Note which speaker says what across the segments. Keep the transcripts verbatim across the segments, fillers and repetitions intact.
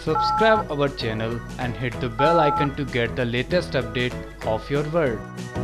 Speaker 1: Subscribe our channel and hit the bell icon to get the latest update of your world.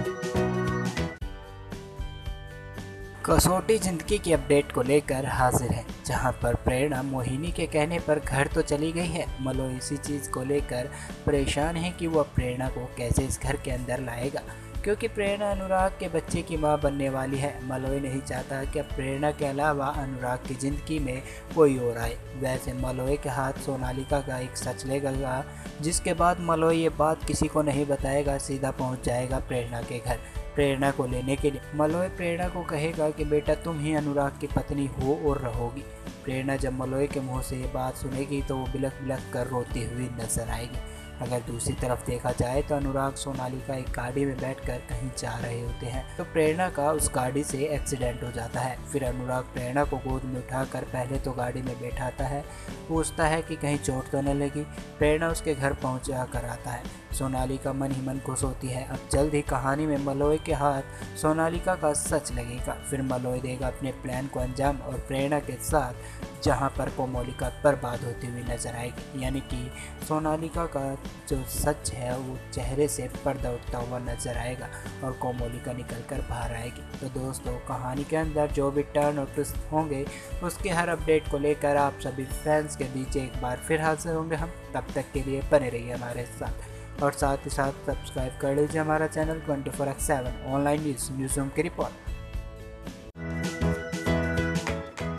Speaker 2: कसौटी जिंदगी की update को लेकर हाजिर है, जहां पर प्रेरणा मोहिनी के कहने पर घर तो चली गई है। मलोई इसी चीज़ को लेकर परेशान है कि वह प्रेरणा को कैसे इस घर के अंदर लाएगा, क्योंकि प्रेरणा अनुराग के बच्चे की मां बनने वाली है। मलोई नहीं चाहता कि प्रेरणा के अलावा अनुराग की ज़िंदगी में कोई और आए। वैसे मलोई के हाथ सोनालिका का एक सच लेगा, जिसके बाद मलोई ये बात किसी को नहीं बताएगा, सीधा पहुंच जाएगा प्रेरणा के घर प्रेरणा को लेने के लिए। मलोई प्रेरणा को कहेगा कि बेटा तुम ही अनुराग की पत्नी हो और रहोगी। प्रेरणा जब मलोई के मुंह से ये बात सुनेगी तो वो बिलख बिलख कर रोती हुई नजर आएगी। अगर दूसरी तरफ देखा जाए तो अनुराग सोनालिका एक गाड़ी में बैठकर कहीं जा रहे होते हैं, तो प्रेरणा का उस गाड़ी से एक्सीडेंट हो जाता है। फिर अनुराग प्रेरणा को गोद में उठाकर पहले तो गाड़ी में बैठाता है, पूछता है कि कहीं चोट तो न लगी। प्रेरणा उसके घर पहुंचा कर आता है। सोनालिका मन ही मन खुश होती है। अब जल्द ही कहानी में मलोई के हाथ सोनालिका का सच लगेगा। फिर मलोई देगा अपने प्लान को अंजाम और प्रेरणा के साथ जहां पर कोमोलिका बर्बाद होती हुई नजर आएगी, यानी कि सोनालिका का जो सच है वो चेहरे से पर्दा उठता हुआ नजर आएगा और कोमोलिका निकल कर बाहर आएगी। तो दोस्तों, कहानी के अंदर जो भी टर्न और ट्विस्ट होंगे उसके हर अपडेट को लेकर आप सभी फैंस के बीच एक बार फिर हाजिर होंगे हम। तब तक के लिए बने रहिए हमारे साथ और साथ ही साथ सब्सक्राइब कर लीजिए हमारा channel twenty four x seven online news news room की report.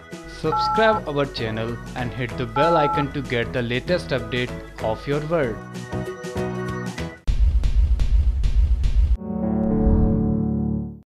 Speaker 1: Subscribe our channel and hit the bell icon to get the latest update of your world.